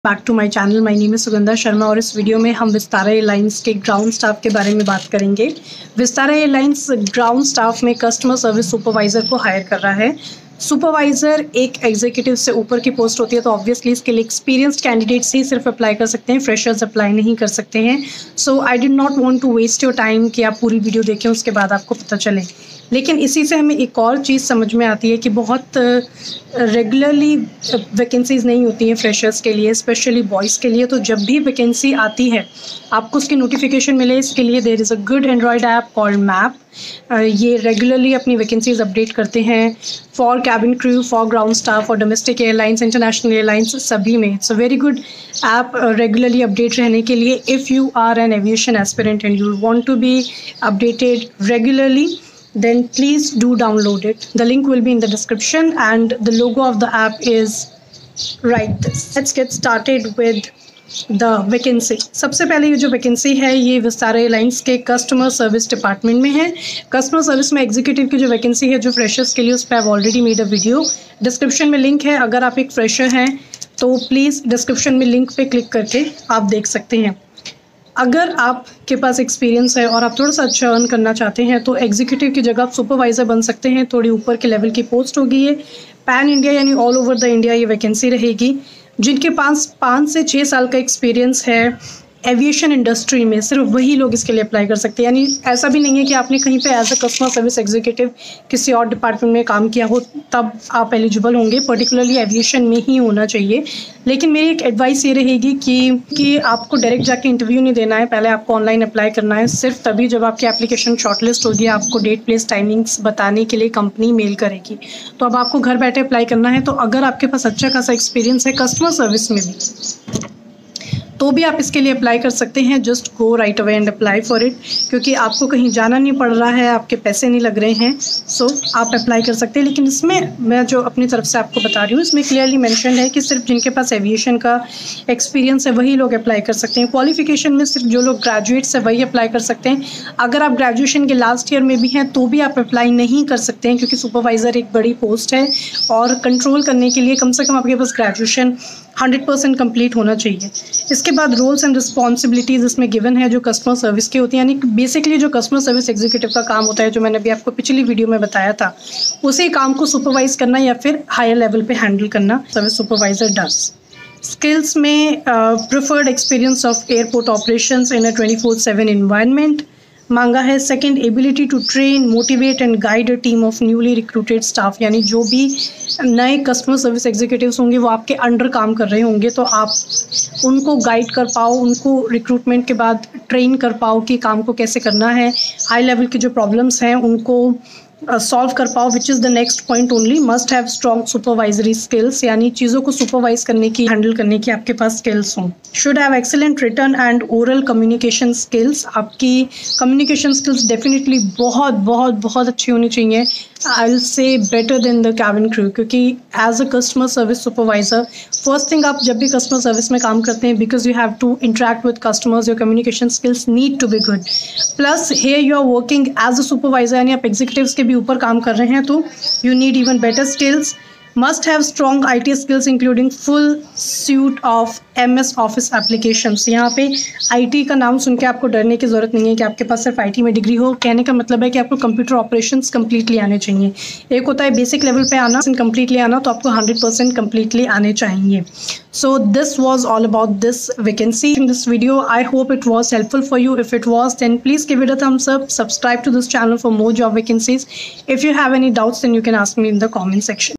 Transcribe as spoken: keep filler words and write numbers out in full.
Back to my channel. My name is Sugandha Sharma और इस वीडियो में हम विस्तारा एयरलाइंस के ग्राउंड स्टाफ के बारे में बात करेंगे। विस्तारा एयरलाइंस ग्राउंड स्टाफ में कस्टमर सर्विस सुपरवाइज़र को हायर कर रहा है। सुपरवाइज़र एक एग्जीक्यूटिव से ऊपर की पोस्ट होती है, तो ऑब्वियसली इसके लिए एक्सपीरियंस्ड कैंडिडेट्स ही सिर्फ अप्लाई कर सकते हैं, फ्रेशर्स अप्लाई नहीं कर सकते हैं। So I did not want to waste your time कि आप पूरी वीडियो देखें उसके बाद आपको पता चले। लेकिन इसी से हमें एक और चीज़ समझ में आती है कि बहुत रेगुलरली वैकेंसीज़ नहीं होती हैं फ्रेशर्स के लिए, स्पेशली बॉयज़ के लिए। तो जब भी वैकेंसी आती है आपको उसकी नोटिफिकेशन मिले, इसके लिए there is a good android app called map. ये रेगुलरली अपनी वैकेंसीज़ अपडेट करते हैं for cabin crew, for ground staff, for domestic airlines, international airlines, सभी में। It's a very good app regularly update रहने के लिए। If you are an aviation aspirant and you want to be updated regularly, then please do download it. The link will be in the description and the logo of the app is right this. Let's get started with the vacancy. सबसे पहले ये जो vacancy है ये Vistara airlines के customer service department में है। Customer service में एग्जीक्यूटिव की जो वैकेंसी है जो फ्रेशर्स के लिए, उस पर I already made a video. Description में लिंक है, अगर आप एक फ्रेशर हैं तो प्लीज़ डिस्क्रिप्शन में लिंक पे क्लिक करके आप देख सकते हैं। अगर आपके पास एक्सपीरियंस है और आप थोड़ा सा अच्छा अर्न करना चाहते हैं तो एग्जीक्यूटिव की जगह आप सुपरवाइज़र बन सकते हैं। थोड़ी ऊपर के लेवल की पोस्ट होगी। ये पैन इंडिया यानी ऑल ओवर द इंडिया ये वैकेंसी रहेगी। जिनके पास पाँच से छः साल का एक्सपीरियंस है एविएशन इंडस्ट्री में, सिर्फ वही लोग इसके लिए अप्लाई कर सकते हैं। यानी ऐसा भी नहीं है कि आपने कहीं पे as a customer service executive किसी और डिपार्टमेंट में काम किया हो तब आप एलिजिबल होंगे। पर्टिकुलरली एविएशन में ही होना चाहिए। लेकिन मेरी एक एडवाइस ये रहेगी कि कि आपको डायरेक्ट जाके इंटरव्यू नहीं देना है, पहले आपको ऑनलाइन अप्लाई करना है। सिर्फ तभी जब आपकी एप्लीकेशन शॉर्टलिस्ट होगी आपको डेट, प्लेस, टाइमिंग्स बताने के लिए कंपनी मेल करेगी। तो अब आपको घर बैठे अप्लाई करना है। तो अगर आपके पास अच्छा खासा एक्सपीरियंस है कस्टमर सर्विस में भी तो भी आप इसके लिए अप्लाई कर सकते हैं। Just go right away and apply for it, क्योंकि आपको कहीं जाना नहीं पड़ रहा है, आपके पैसे नहीं लग रहे हैं। सो so, आप अप्लाई कर सकते हैं। लेकिन इसमें मैं जो अपनी तरफ से आपको बता रही हूँ इसमें क्लियरली मेंशन है कि सिर्फ जिनके पास एविएशन का एक्सपीरियंस है वही लोग अप्लाई कर सकते हैं। क्वालिफिकेशन में सिर्फ जो लोग ग्रेजुएट्स है वही अप्लाई कर सकते हैं। अगर आप ग्रेजुएशन के लास्ट ईयर में भी हैं तो भी आप अप्लाई नहीं कर सकते हैं, क्योंकि सुपरवाइज़र एक बड़ी पोस्ट है और कंट्रोल करने के लिए कम से कम आपके पास ग्रेजुएशन हंड्रेड परसेंट कम्प्लीट होना चाहिए। इसके बाद रोल्स एंड रिस्पॉन्सिबिलिटीज़ इसमें गिवन है जो कस्टमर सर्विस की होती है। यानी बेसिकली जो कस्टमर सर्विस एग्जीक्यूटिव का काम होता है, जो मैंने अभी आपको पिछली वीडियो में बताया था, उसी काम को सुपरवाइज करना या फिर हायर लेवल पे हैंडल करना सर्विस सुपरवाइजर डज। स्किल्स में preferred experience of airport operations in a twenty four seven environment मांगा है। Second, ability to train, motivate and guide a team of newly recruited staff. यानी जो भी नए customer service executives होंगे वो आपके अंडर काम कर रहे होंगे, तो आप उनको गाइड कर पाओ, उनको रिक्रूटमेंट के बाद ट्रेन कर पाओ कि काम को कैसे करना है। हाई लेवल की जो प्रॉब्लम्स हैं उनको सॉल्व uh, कर पाओ, which is the next point only. Must have strong supervisory skills, यानी चीज़ों को सुपरवाइज करने की, हैंडल करने की आपके पास स्किल्स हों। Should have excellent written and oral communication skills. आपकी कम्युनिकेशन स्किल्स डेफिनेटली बहुत बहुत बहुत अच्छी होनी चाहिए। I will say better than the cabin crew, क्योंकि as a customer service supervisor first thing आप जब भी कस्टमर सर्विस में काम करते हैं, because you have to interact with customers, your communication skills need to be good. Plus here you are working as a supervisor, यानी आप executives के भी ऊपर काम कर रहे हैं, तो you need even better skills. Must have strong I T skills including full suite of M S office applications. यहाँ पे आई टी का नाम सुन के आपको डरने की ज़रूरत नहीं है कि आपके पास सिर्फ आई टी में डिग्री हो। कहने का मतलब है कि आपको कंप्यूटर ऑपरेशंस कम्प्लीटली आने चाहिए। एक होता है बेसिक लेवल पे आना, कम्प्लीटली आना, तो आपको हंड्रेड परसेंट कम्प्लीटली आने चाहिए। So this was all about this vacancy in this video. I hope it was helpful for you. If it was then please give it a thumbs up, subscribe to this channel for more job vacancies. If you have any doubts then you can ask me in the comment section.